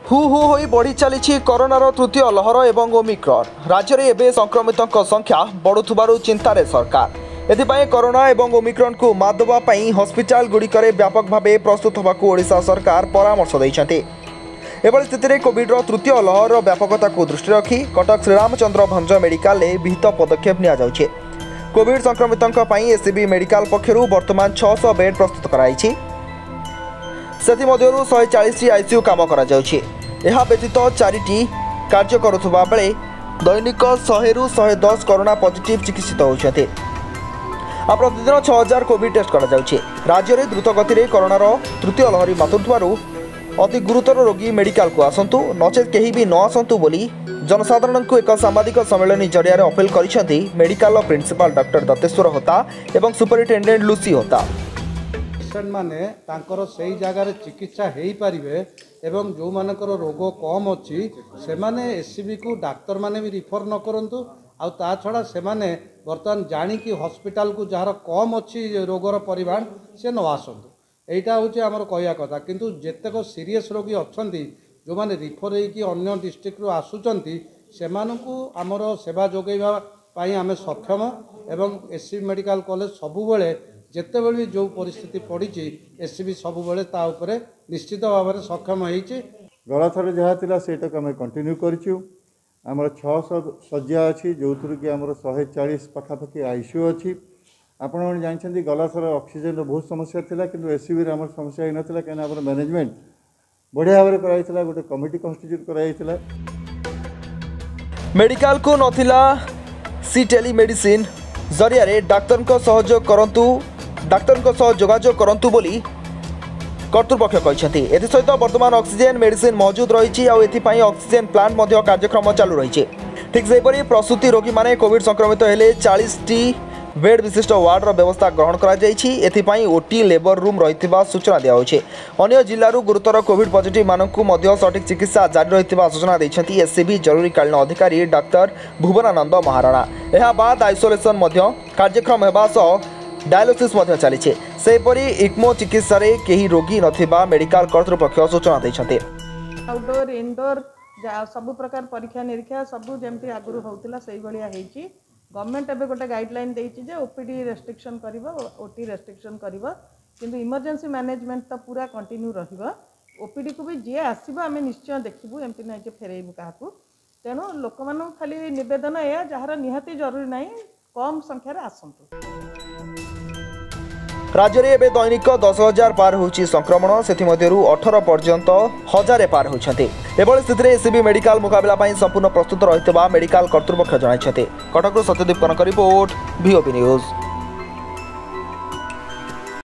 Who who होई बढ़ी चली कोरोनार तृतीय लहर एवं ओमिक्रॉन राज्य में एवं संक्रमितों संख्या बढ़ुवर चिंतार सरकार एथिपाई कोरोना एवं ओमिक्रॉन को मात देवाई हस्पिटाल गुड़िकर व्यापक भाव प्रस्तुत होगाकू ओडिशा सरकार परामर्श देइछन्ति। एभली स्थिति में कोविड तृतीय लहर व्यापकता को दृष्टि रखी कटक श्रीरामचंद्र भंज मेडिकल विहित पदक्षेप निया जाउछि। कोविड संक्रमितों पई एससीबी मेडिकल पक्षरु वर्तमान 600 बेड प्रस्तुत कराइछि। सेथिमध्यरु 140 आईसीयू काम करा जाउछि। यह व्यतीत 4टी कार्य करुवा बेले दैनिक 100 रु 110 कोरोना पॉजिटिव चिकित्सित होती। प्रतिदिन 6000 कोविड टेस्ट करा जाउछि। राज्य में द्रुत गति में कोरोनार तृतीय लहरी मातुथुवारु अति गुरुतर रोगी मेडिकल को आसतु नचेत कहीं भी न आसतु बोली जनसाधारण को एक सांबादिक सम्मेलन जरिया अपील करिसेंति medical principal doctor Datteswar Hota एवं सुपरिटेडेंट लुसी होता। पेसेंट माने तांकर सही जगार चिकित्सा हो पारे एवं जो मानकर रोग कम अच्छी से माने एससीबी को डाक्तर माने भी रिफर न करंतु आउ ता छड़ा से माने बर्तमान जानिकी हॉस्पिटल को जार कम अच्छी रोगर परिमाण से न आसतु एटा हूँ आमर कहया कथा। किंतु जेतेक सीरीयस रोगी अच्छा जो माने रिफर होगी अन्य डिस्ट्रिक्ट आसुचंती सेमानकु आमर सेवा जोगैबा पाई आमे सक्षम एवं एससीबी मेडिकल कॉलेज सबुबले जितेबले जो परिस्थिति पड़ी एससीबी सबुबले ता उपरे निश्चित भाव में सक्षम होइछि। गला थर जहाँ थिला सेटा आम कंटिन्यू करिछु। आमर 600 शज्या अच्छी जो थी कि आमर 140 पाखापाखि आईसीयू अच्छी। आपण मैंने जानते गला थर ऑक्सीजन बहुत समस्या थिला किंतु एससीबी आम समस्या ही नाला कहीं आम मैनेजमेंट बढ़िया भाव में कराई गोटे कमिटी कन्स्टिट्यूट कराई। मेडिकल को नथिला सी टेलीमेडिसिन जरिया डाक्तर को सहयोग करंतु डाक्तर को सह जोगाजोग करंतु बोली कर्तृपक्ष कहते। एसहित वर्तमान ऑक्सीजन मेडिसिन मौजूद रही ऑक्सीजन प्लांट कार्यक्रम चालू रही। ठीक सेपरी प्रसूति रोगी माने कोविड संक्रमित हेले 40टी बेड विशिष्ट वार्डर व्यवस्था ग्रहण कर ओटी लेबर रूम रही सूचना दिया। अन्य जिलूर गुरुतर कोविड पॉजिटिव मानकु सठिक चिकित्सा जारी रही सूचना देते एससीबी जरूरीकालीन अधिकारी डाक्तर भुवनानंद महाराणा। यह बाद आइसोलेशन कार्यक्रम होगा सह डायलिसिस चली सेपरी इक्मो चिकित्सा रे कहीं रोगी नथिबा मेडिकल कर्तृपक्ष सूचना देते। आउटडोर इनडोर सब प्रकार परीक्षा निरीक्षा सबू जमती आगुरी होता से गवर्नमेंट एवं गोटे गाइडलाइन देजे ओपीडी रेस्ट्रिक्शन कर ओटी रेस्ट्रिक्शन कर किंतु इमरजेंसी मैनेजमेंट तो पूरा कंटिन्यू रहिबा। ओपीडी को भी जी आसब आम निश्चय देखू एमती ना फेरबू क्या तेणु लोक मान खाली नवेदन या जार निहाती जरूरी ना कम संख्यार आसतु। राज्य में एवं दैनिक 10,000 पार होची संक्रमण से 18 पर्यंत 1000 पार होती। एभली स्थिति में एससीबी मेडिकल मुकाबला संपूर्ण प्रस्तुत रही मेडिकल कर्तृपक्ष जणाइछन्ति। Cuttack Satyadeep Kanak report VOP news.